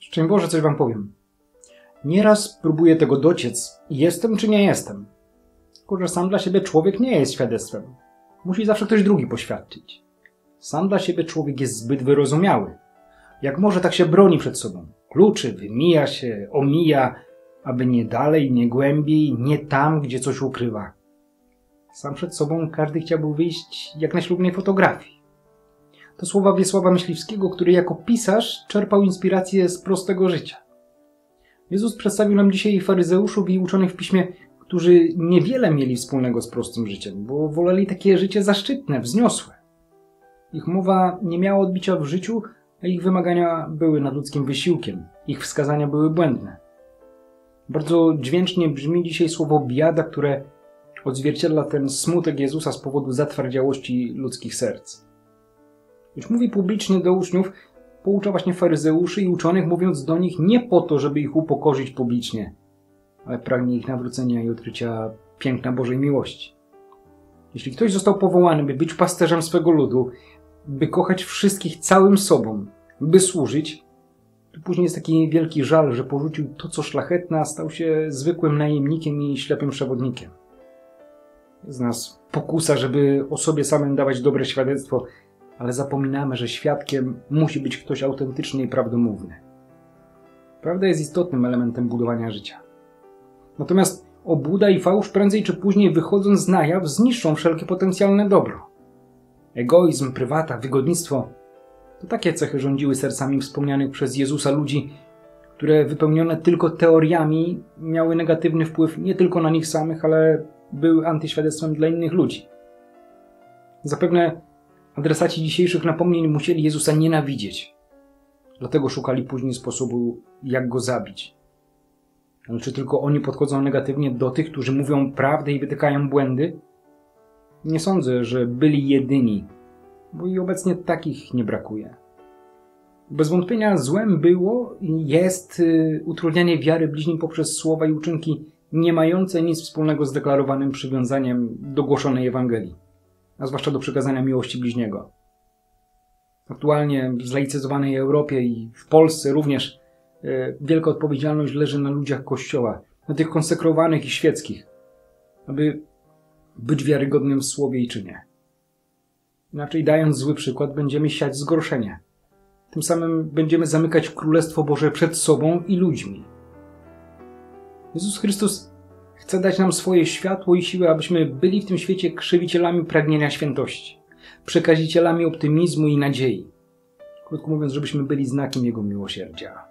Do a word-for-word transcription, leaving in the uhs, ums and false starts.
Szczęść Boże, coś wam powiem. Nieraz próbuję tego dociec, jestem czy nie jestem. Tylko że sam dla siebie człowiek nie jest świadectwem. Musi zawsze ktoś drugi poświadczyć. Sam dla siebie człowiek jest zbyt wyrozumiały. Jak może, tak się broni przed sobą. Kluczy, wymija się, omija, aby nie dalej, nie głębiej, nie tam, gdzie coś ukrywa. Sam przed sobą każdy chciałby wyjść jak na ślubnej fotografii. To słowa Wiesława Myśliwskiego, który jako pisarz czerpał inspirację z prostego życia. Jezus przedstawił nam dzisiaj faryzeuszów i uczonych w piśmie, którzy niewiele mieli wspólnego z prostym życiem, bo woleli takie życie zaszczytne, wzniosłe. Ich mowa nie miała odbicia w życiu, a ich wymagania były nadludzkim wysiłkiem. Ich wskazania były błędne. Bardzo dźwięcznie brzmi dzisiaj słowo biada, które odzwierciedla ten smutek Jezusa z powodu zatwardziałości ludzkich serc. Już mówi publicznie do uczniów, poucza właśnie faryzeuszy i uczonych, mówiąc do nich nie po to, żeby ich upokorzyć publicznie, ale pragnie ich nawrócenia i odkrycia piękna Bożej miłości. Jeśli ktoś został powołany, by być pasterzem swego ludu, by kochać wszystkich całym sobą, by służyć, to później jest taki wielki żal, że porzucił to, co szlachetne, a stał się zwykłym najemnikiem i ślepym przewodnikiem. Jest nas pokusa, żeby o sobie samym dawać dobre świadectwo, ale zapominamy, że świadkiem musi być ktoś autentyczny i prawdomówny. Prawda jest istotnym elementem budowania życia. Natomiast obłuda i fałsz prędzej czy później, wychodząc na jaw, zniszczą wszelkie potencjalne dobro. Egoizm, prywata, wygodnictwo to takie cechy rządziły sercami wspomnianych przez Jezusa ludzi, które wypełnione tylko teoriami miały negatywny wpływ nie tylko na nich samych, ale były antyświadectwem dla innych ludzi. Zapewne adresaci dzisiejszych napomnień musieli Jezusa nienawidzieć. Dlatego szukali później sposobu, jak Go zabić. Ale czy tylko oni podchodzą negatywnie do tych, którzy mówią prawdę i wytykają błędy? Nie sądzę, że byli jedyni, bo i obecnie takich nie brakuje. Bez wątpienia złem było i jest utrudnianie wiary bliźnim poprzez słowa i uczynki nie mające nic wspólnego z deklarowanym przywiązaniem do głoszonej Ewangelii, a zwłaszcza do przekazania miłości bliźniego. Aktualnie w zlaicyzowanej Europie i w Polsce również e, wielka odpowiedzialność leży na ludziach Kościoła, na tych konsekrowanych i świeckich, aby być wiarygodnym w słowie i czynie. Inaczej, dając zły przykład, będziemy siać zgorszenie. Tym samym będziemy zamykać Królestwo Boże przed sobą i ludźmi. Jezus Chrystus chce dać nam swoje światło i siłę, abyśmy byli w tym świecie krzywicielami pragnienia świętości, przekazicielami optymizmu i nadziei. Krótko mówiąc, żebyśmy byli znakiem Jego miłosierdzia.